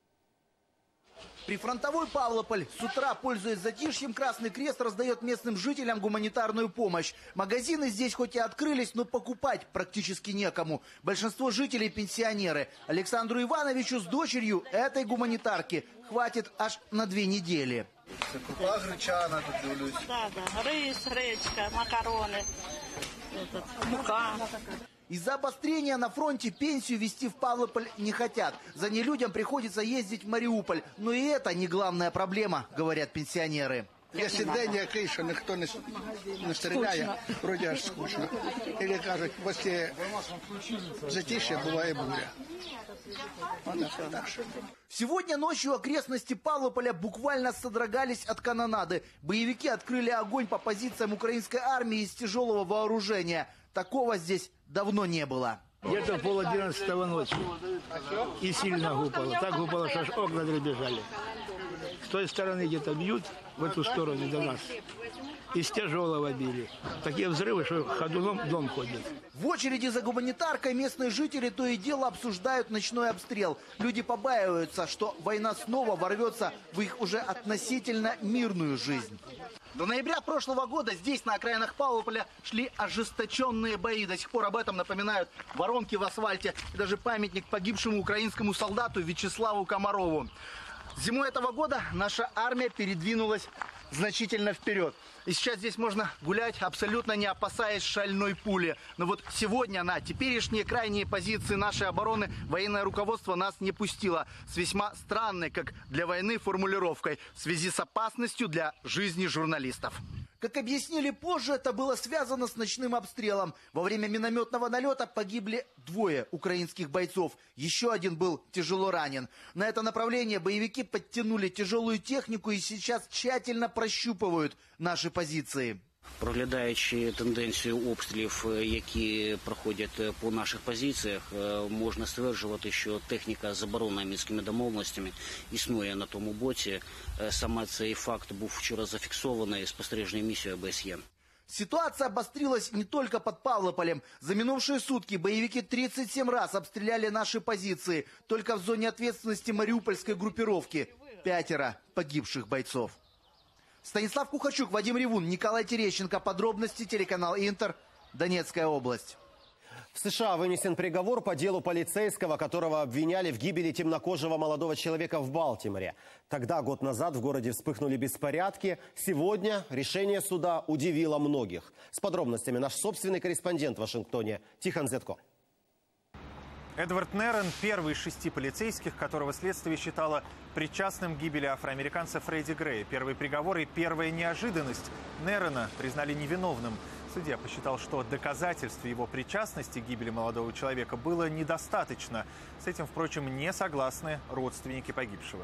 Прифронтовой Павлополь. С утра, пользуясь затишьем, Красный Крест раздает местным жителям гуманитарную помощь. Магазины здесь хоть и открылись, но покупать практически некому. Большинство жителей – пенсионеры. Александру Ивановичу с дочерью этой гуманитарки хватит аж на 2 недели. Крупа гречана тут дивлюсь. Да, рис, гречка, макароны, мука. Из-за обострения на фронте пенсию везти в Павлополь не хотят. За ней людям приходится ездить в Мариуполь. Но и это не главная проблема, говорят пенсионеры. Якщо день який, що ніхто не стріляє, вроді аж скучно. Или кажуть, після затишья буває буря. Сегодня ночью окрестности Павлополя буквально содрогались от канонады. Боевики открыли огонь по позициям украинской армии из тяжелого вооружения. Такого здесь давно не было. Где-то 10:30 ночи. И сильно гупало. Так гупало, что аж окна дребезжали. С той стороны где-то бьют, в эту сторону до нас. Из тяжелого били. Такие взрывы, что ходуном дом ходит. В очереди за гуманитаркой местные жители то и дело обсуждают ночной обстрел. Люди побаиваются, что война снова ворвется в их уже относительно мирную жизнь. До ноября прошлого года здесь, на окраинах Павлополя, шли ожесточенные бои. До сих пор об этом напоминают воронки в асфальте и даже памятник погибшему украинскому солдату Вячеславу Комарову. Зимой этого года наша армия передвинулась значительно вперед. И сейчас здесь можно гулять, абсолютно не опасаясь шальной пули. Но вот сегодня на теперешние крайние позиции нашей обороны военное руководство нас не пустило. С весьма странной, как для войны, формулировкой в связи с опасностью для жизни журналистов. Как объяснили позже, это было связано с ночным обстрелом. Во время минометного налета погибли 2 украинских бойцов. Еще один был тяжело ранен. На это направление боевики подтянули тяжелую технику и сейчас тщательно прощупывают наши позиции. Проглядаючи тенденцію обстрілів, які проходять по наших позиціях, можна стверджувати, що техніка заборонена мінськими домовленостями існує на тому боці. Саме цей факт був вчора зафіксований спостережною місією ОБСЄ. Ситуация обострилась не только под Павлополем. За минувшие сутки боевики 37 раз обстреляли наши позиции. Только в зоне ответственности мариупольской группировки 5 погибших бойцов. Станислав Кухарчук, Вадим Ревун, Николай Терещенко. Подробности, телеканал Интер, Донецкая область. В США вынесен приговор по делу полицейского, которого обвиняли в гибели темнокожего молодого человека в Балтиморе. Тогда, год назад, в городе вспыхнули беспорядки. Сегодня решение суда удивило многих. С подробностями наш собственный корреспондент в Вашингтоне Тихон Зетко. Эдвард Нерон – первый из 6 полицейских, которого следствие считало причастным к гибели афроамериканца Фредди Грея. Первый приговор и первая неожиданность. Нерона признали невиновным. Судья посчитал, что доказательств его причастности к гибели молодого человека было недостаточно. С этим, впрочем, не согласны родственники погибшего.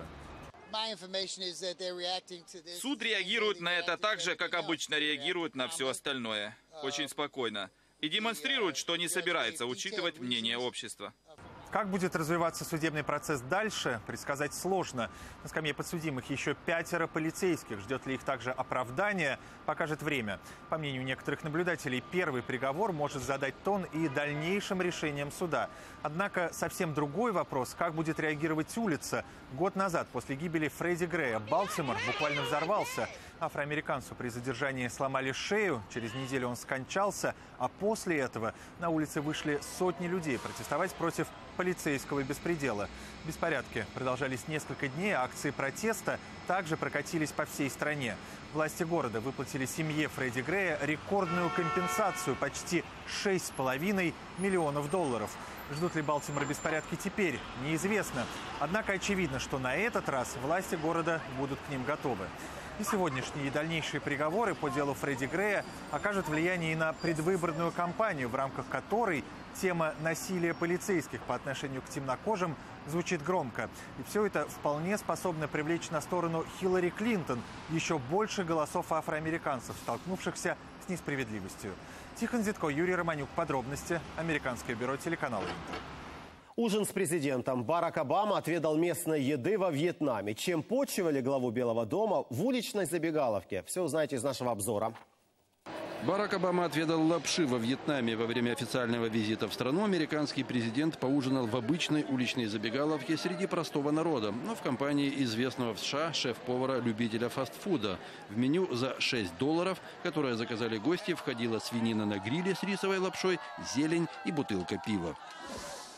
Суд реагирует на это так же, как обычно реагирует на все остальное. Очень спокойно. И демонстрирует, что не собирается учитывать мнение общества. Как будет развиваться судебный процесс дальше, предсказать сложно. На скамье подсудимых еще 5 полицейских. Ждет ли их также оправдание, покажет время. По мнению некоторых наблюдателей, первый приговор может задать тон и дальнейшим решениям суда. Однако совсем другой вопрос, как будет реагировать улица. Год назад, после гибели Фредди Грея, Балтимор буквально взорвался. Афроамериканцу при задержании сломали шею, через неделю он скончался, а после этого на улице вышли сотни людей протестовать против полицейского беспредела. Беспорядки продолжались несколько дней, а акции протеста также прокатились по всей стране. Власти города выплатили семье Фредди Грея рекордную компенсацию – почти $6,5 миллионов. Ждут ли Балтимора беспорядки теперь, неизвестно. Однако очевидно, что на этот раз власти города будут к ним готовы. И сегодняшние и дальнейшие приговоры по делу Фредди Грея окажут влияние и на предвыборную кампанию, в рамках которой тема насилия полицейских по отношению к темнокожим звучит громко. И все это вполне способно привлечь на сторону Хиллари Клинтон еще больше голосов афроамериканцев, столкнувшихся с несправедливостью. Тихон Зетко, Юрий Романюк. Подробности. Американское бюро телеканала Интер. Ужин с президентом. Барак Обама отведал местной еды во Вьетнаме. Чем почивали главу Белого дома в уличной забегаловке? Все узнаете из нашего обзора. Барак Обама отведал лапши во Вьетнаме. Во время официального визита в страну американский президент поужинал в обычной уличной забегаловке среди простого народа, но в компании известного в США шеф-повара-любителя фастфуда. В меню за $6, которое заказали гости, входила свинина на гриле с рисовой лапшой, зелень и бутылка пива.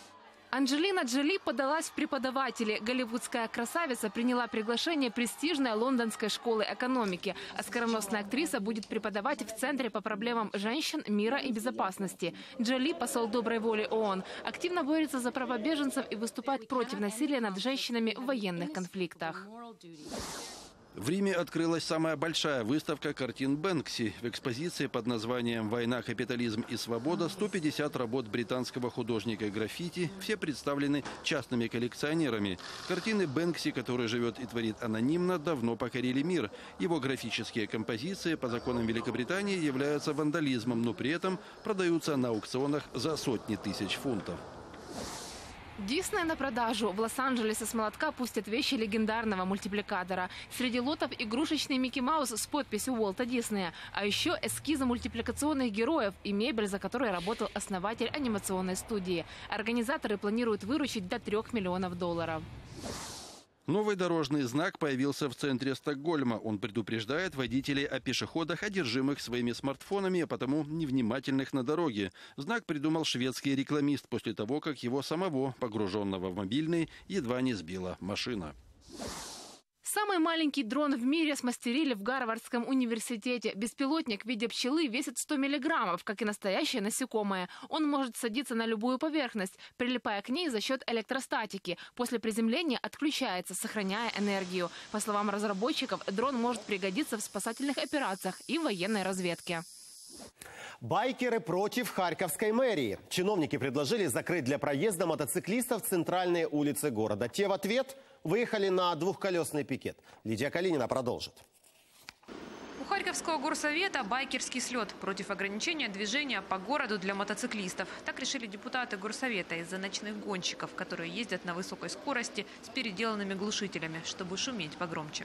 Анджелина Джоли подалась в преподаватели. Голливудская красавица приняла приглашение престижной лондонской школы экономики. А скороносная актриса будет преподавать в Центре по проблемам женщин, мира и безопасности. Джоли, посол доброй воли ООН, активно борется за права беженцев и выступает против насилия над женщинами в военных конфликтах. В Риме открылась самая большая выставка картин Бэнкси. В экспозиции под названием «Война, капитализм и свобода» 150 работ британского художника граффити. Все представлены частными коллекционерами. Картины Бэнкси, который живет и творит анонимно, давно покорили мир. Его графические композиции по законам Великобритании являются вандализмом, но при этом продаются на аукционах за сотни тысяч фунтов. Дисней на продажу. В Лос-Анджелесе с молотка пустят вещи легендарного мультипликатора. Среди лотов игрушечный Микки Маус с подписью Уолта Диснея. А еще эскизы мультипликационных героев и мебель, за которой работал основатель анимационной студии. Организаторы планируют выручить до $3 миллионов. Новый дорожный знак появился в центре Стокгольма. Он предупреждает водителей о пешеходах, одержимых своими смартфонами, а потому невнимательных на дороге. Знак придумал шведский рекламист после того, как его самого, погруженного в мобильный, едва не сбила машина. Самый маленький дрон в мире смастерили в Гарвардском университете. Беспилотник в виде пчелы весит 100 миллиграммов, как и настоящее насекомое. Он может садиться на любую поверхность, прилипая к ней за счет электростатики. После приземления отключается, сохраняя энергию. По словам разработчиков, дрон может пригодиться в спасательных операциях и военной разведке. Байкеры против Харьковской мэрии. Чиновники предложили закрыть для проезда мотоциклистов центральные улицы города. Те в ответ выехали на двухколесный пикет. Лидия Калинина продолжит. У Харьковского горсовета байкерский слет против ограничения движения по городу для мотоциклистов. Так решили депутаты горсовета из-за ночных гонщиков, которые ездят на высокой скорости с переделанными глушителями, чтобы шуметь погромче.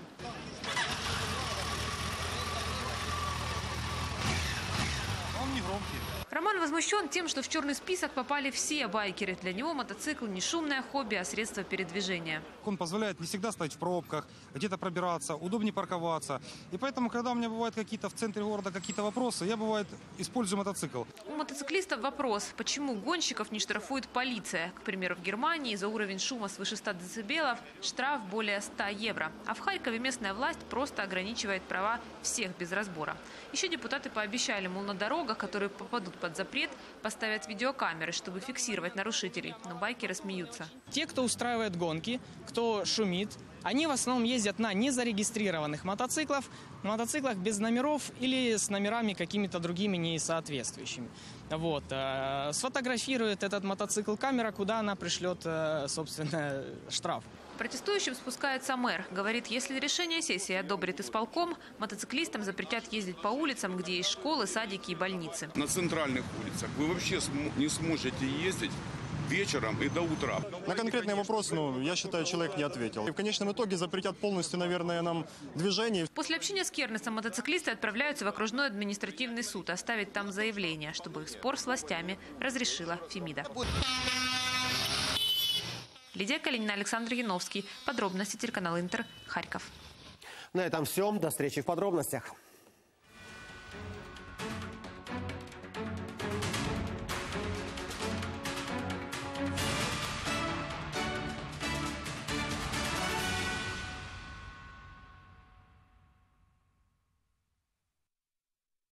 Он не громкий. Роман возмущен тем, что в черный список попали все байкеры. Для него мотоцикл не шумное хобби, а средство передвижения. Он позволяет не всегда стоять в пробках, где-то пробираться, удобнее парковаться. И поэтому, когда у меня бывают какие-то в центре города какие-то вопросы, я, бывает, использую мотоцикл. У мотоциклистов вопрос, почему гонщиков не штрафует полиция. К примеру, в Германии за уровень шума свыше 100 дБ штраф более 100 евро. А в Харькове местная власть просто ограничивает права всех без разбора. Еще депутаты пообещали, мол, на дорогах, которые попадут под запрет, поставят видеокамеры, чтобы фиксировать нарушителей. Но байкеры смеются. Те, кто устраивает гонки, кто шумит, они в основном ездят на незарегистрированных мотоциклах без номеров или с номерами какими-то другими несоответствующими. Вот. Сфотографирует этот мотоцикл камера, куда она пришлет, собственно, штраф. Протестующим спускается мэр. Говорит, если решение сессии одобрит исполком, мотоциклистам запретят ездить по улицам, где есть школы, садики и больницы. На центральных улицах вы вообще не сможете ездить вечером и до утра. На конкретный вопрос, я считаю, человек не ответил. И в конечном итоге запретят полностью, наверное, нам движение. После общения с Кернесом мотоциклисты отправляются в окружной административный суд оставить там заявление, чтобы их спор с властями разрешила Фемида. Лидия Калинина, Александр Яновский. Подробности телеканал Интер, Харьков. На этом все. До встречи в подробностях.